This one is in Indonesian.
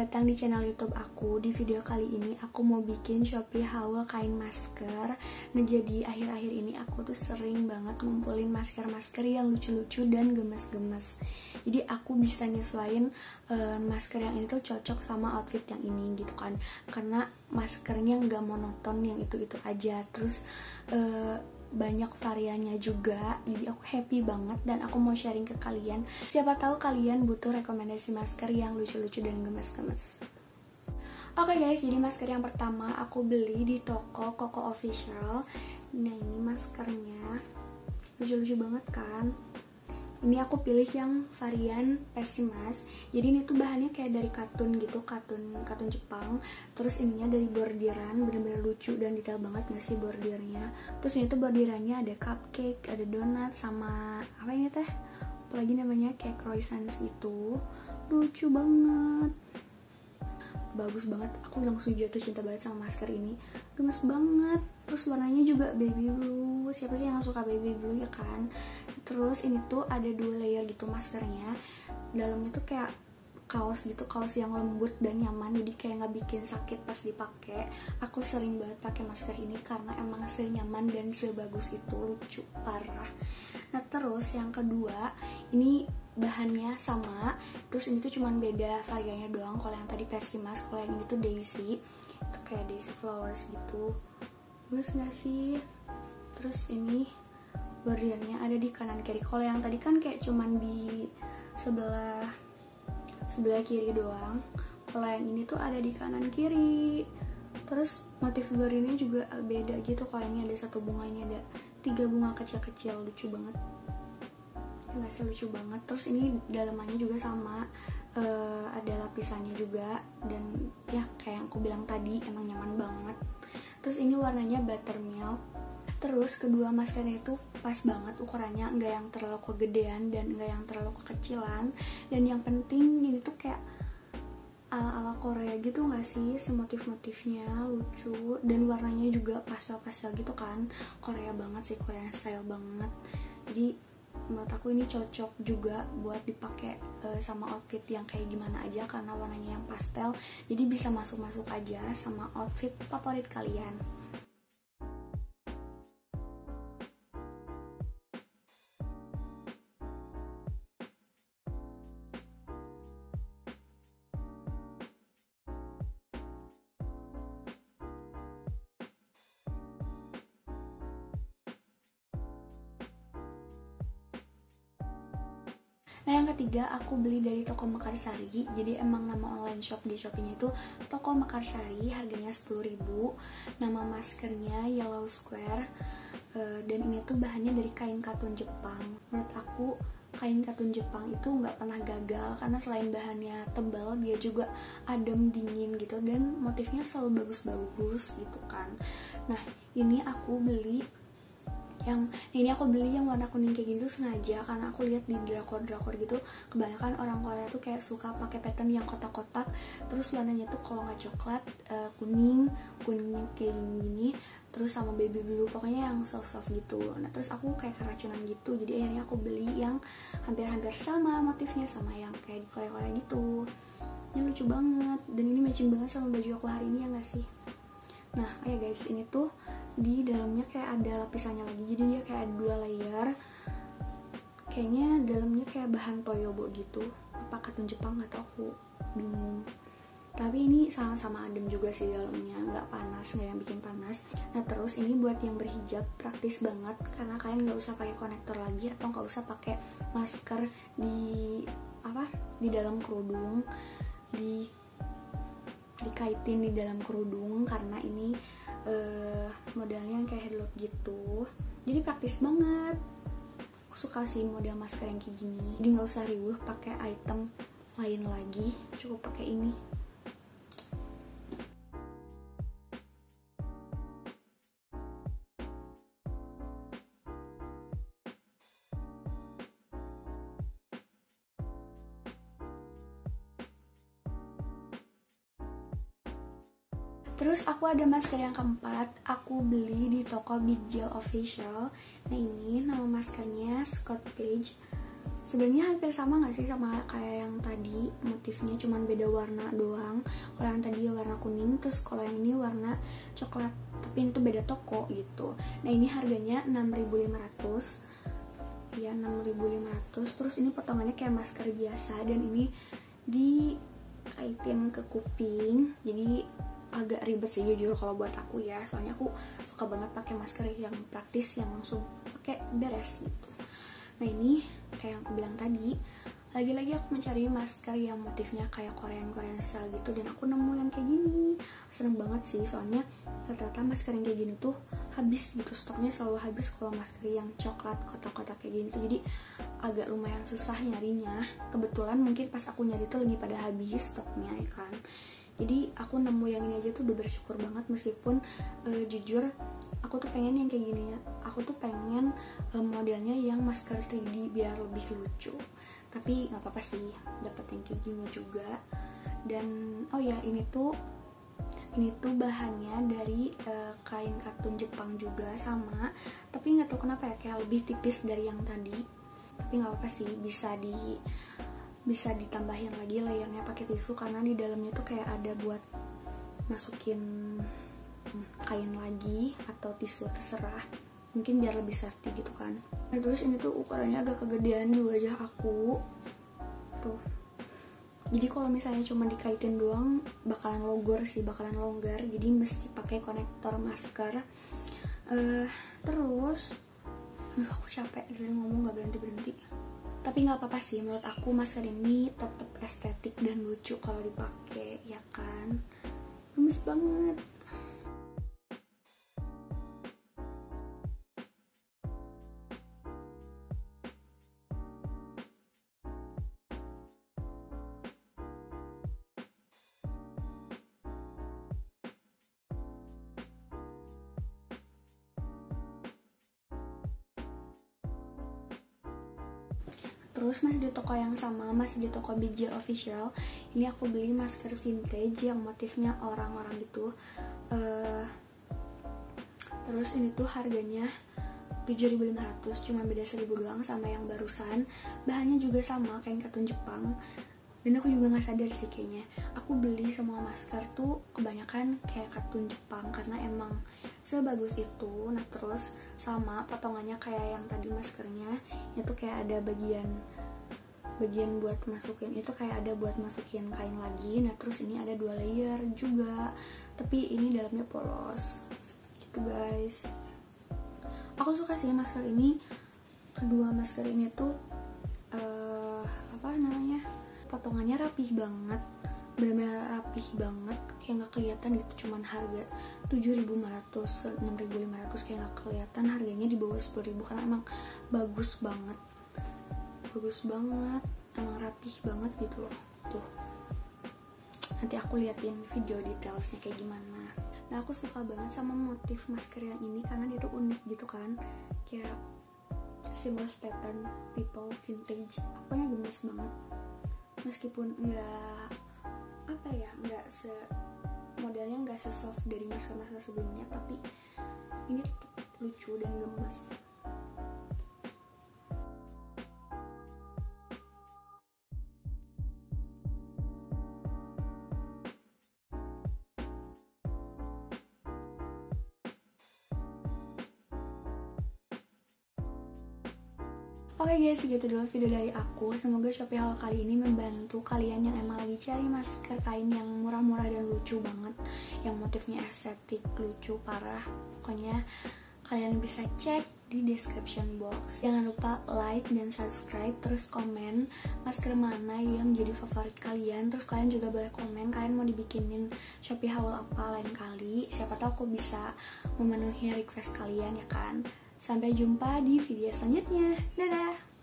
datang di channel YouTube aku. Di video kali ini aku mau bikin Shopee haul kain masker. Nah, jadi akhir-akhir ini aku tuh sering banget ngumpulin masker-masker yang lucu-lucu dan gemes-gemes. Jadi aku bisa nyesuaiin masker yang ini tuh cocok sama outfit yang ini gitu kan. Karena maskernya nggak monoton yang itu-itu aja. Terus banyak variannya juga, jadi aku happy banget dan aku mau sharing ke kalian. Siapa tahu kalian butuh rekomendasi masker yang lucu-lucu dan gemes-gemes. Oke guys, jadi masker yang pertama aku beli di toko Koko Official. Nah, ini maskernya lucu-lucu banget kan. Ini aku pilih yang varian pastry mask. Jadi ini tuh bahannya kayak dari katun gitu, katun Jepang. Terus ininya dari bordiran, bener-bener lucu dan detail banget gak sih bordirnya. Terus ini tuh bordirannya ada cupcake, ada donat, sama apa ini teh? Apalagi namanya kayak croissants gitu. Lucu banget, bagus banget. Aku langsung jatuh cinta banget sama masker ini, gemes banget. Terus warnanya juga baby blue. Siapa sih yang gak suka baby blue ya kan? Terus ini tuh ada 2 layer gitu maskernya. Dalamnya tuh kayak kaos gitu, kaos yang lembut dan nyaman, jadi kayak nggak bikin sakit pas dipakai. Aku sering banget pakai masker ini karena emang senyaman dan sebagus itu, lucu parah. Nah, terus yang kedua, ini bahannya sama, terus ini tuh cuman beda variannya doang. Kalau yang tadi pastry mask, kalau yang ini tuh daisy, itu kayak daisy flowers gitu. Bagus nggak sih? Terus ini bordirnya ada di kanan kiri. Kalau yang tadi kan kayak cuman di sebelah kiri doang. Kalau yang ini tuh ada di kanan kiri. Terus motif bordirnya juga beda gitu. Kalau ini ada 1 bunga, ini ada 3 bunga kecil-kecil, lucu banget. Masih lucu banget. Terus ini dalamannya juga sama, ada lapisannya juga, dan ya kayak yang aku bilang tadi emang nyaman banget. Terus ini warnanya buttermilk. Terus kedua maskernya itu pas banget ukurannya, nggak yang terlalu kegedean dan nggak yang terlalu kekecilan. Dan yang penting ini tuh kayak ala-ala Korea gitu nggak sih, semotif-motifnya lucu dan warnanya juga pastel-pastel gitu kan. Korea banget sih, Korean style banget. Jadi menurut aku ini cocok juga buat dipakai sama outfit yang kayak gimana aja, karena warnanya yang pastel, jadi bisa masuk-masuk aja sama outfit favorit kalian. Nah, yang ketiga aku beli dari toko Mekarsari. Jadi emang nama online shop di Shopee-nya itu toko Mekarsari, harganya 10.000. Nama maskernya Yellow Square. Dan ini tuh bahannya dari kain katun Jepang. Menurut aku kain katun Jepang itu nggak pernah gagal, karena selain bahannya tebal, dia juga adem, dingin gitu, dan motifnya selalu bagus-bagus gitu kan. Nah, ini aku beli yang warna kuning kayak gitu sengaja, karena aku lihat di drakor gitu kebanyakan orang Korea tuh kayak suka pakai pattern yang kotak-kotak, terus warnanya tuh kalau nggak coklat, kuning kayak gini, terus sama baby blue, pokoknya yang soft gitu. Nah, terus aku kayak keracunan gitu, jadi akhirnya aku beli yang hampir-hampir sama motifnya sama yang kayak di Korea gitu. Ini lucu banget dan ini matching banget sama baju aku hari ini, ya nggak sih? Nah, ya guys, ini tuh di dalamnya kayak ada lapisannya lagi, jadi dia kayak ada 2 layer. Kayaknya dalamnya kayak bahan toyobo gitu, apa katun Jepang atau aku bingung. Tapi ini sama-sama adem juga sih dalamnya, nggak panas, nggak yang bikin panas. Nah, terus ini buat yang berhijab praktis banget, karena kalian nggak usah pakai konektor lagi atau nggak usah pakai masker di dalam kerudung, dikaitin di dalam kerudung, karena ini modelnya kayak headlock gitu, jadi praktis banget. Aku suka sih model masker yang kayak gini, jadi nggak usah riuh pakai item lain lagi, cukup pakai ini. Terus aku ada masker yang keempat, aku beli di toko Big Gel Official. Nah, ini nama maskernya Scott Page. Sebenarnya hampir sama nggak sih sama kayak yang tadi, motifnya cuman beda warna doang. Kalau yang tadi warna kuning, terus kalau yang ini warna coklat, tapi itu beda toko gitu. Nah ini harganya 6.500 ya, 6.500. Terus ini potongannya kayak masker biasa, dan ini dikaitin ke kuping, jadi agak ribet sih jujur kalau buat aku ya, soalnya aku suka banget pakai masker yang praktis, yang langsung pakai beres gitu. Nah ini kayak yang aku bilang tadi, lagi-lagi aku mencari masker yang motifnya kayak Korean style gitu, dan aku nemu yang kayak gini. Seneng banget sih, soalnya rata-rata masker yang kayak gini tuh habis gitu, stoknya selalu habis kalau masker yang coklat kotak-kotak kayak gini tuh, jadi agak lumayan susah nyarinya. Kebetulan mungkin pas aku nyari tuh lagi pada habis stoknya ya kan, jadi aku nemu yang ini aja tuh udah bersyukur banget. Meskipun jujur aku tuh pengen yang kayak gini ya, aku tuh pengen modelnya yang masker 3D biar lebih lucu, tapi nggak apa-apa sih dapet yang kayak gini juga. Dan oh ya, ini tuh bahannya dari kain katun Jepang juga sama, tapi nggak tahu kenapa ya kayak lebih tipis dari yang tadi. Tapi nggak apa-apa sih, bisa ditambahin lagi layernya pakai tisu, karena di dalamnya tuh kayak ada buat masukin kain lagi atau tisu, terserah, mungkin biar lebih safety gitu kan. Nah terus ini tuh ukurannya agak kegedean di wajah aku tuh, jadi kalau misalnya cuma dikaitin doang bakalan longgar, jadi mesti pakai konektor masker. Terus aku capek dari ngomong gak berhenti. Tapi nggak apa-apa sih, menurut aku masker ini tetap estetik dan lucu kalau dipakai, ya kan? Gemes banget. Terus masih di toko yang sama, masih di toko BJ Official. Ini aku beli masker vintage yang motifnya orang-orang gitu. Terus ini tuh harganya 7.500, cuma beda 1.000 doang sama yang barusan. Bahannya juga sama, kain katun Jepang. Dan aku juga nggak sadar sih kayaknya, aku beli semua masker tuh kebanyakan kayak katun Jepang karena emang sebagus itu. Nah terus sama potongannya kayak yang tadi maskernya, itu kayak ada bagian buat masukin, itu kayak ada buat masukin kain lagi. Nah terus ini ada 2 layer juga, tapi ini dalamnya polos gitu guys. Aku suka sih masker ini. Kedua masker ini tuh potongannya rapih banget, benar-benar rapih banget, kayak nggak kelihatan gitu. Cuman harga 7.500, 6.500 kayak nggak kelihatan harganya di bawah 10.000, karena emang bagus banget, emang rapih banget gitu loh. Tuh, nanti aku liatin video detailsnya kayak gimana. Nah aku suka banget sama motif masker yang ini karena dia tuh unik gitu kan, kayak simbol pattern people vintage. Apanya gemes banget, meskipun nggak modelnya nggak sesoft dari masker-masker sebelumnya, tapi ini tetap lucu dan gemes. Oke guys, segitu dulu video dari aku. Semoga Shopee haul kali ini membantu kalian yang emang lagi cari masker kain yang murah-murah dan lucu banget, yang motifnya estetik, lucu parah. Pokoknya kalian bisa cek di description box. Jangan lupa like dan subscribe, terus komen masker mana yang jadi favorit kalian. Terus kalian juga boleh komen kalian mau dibikinin Shopee haul apa lain kali. Siapa tahu aku bisa memenuhi request kalian ya kan. Sampai jumpa di video selanjutnya. Dadah!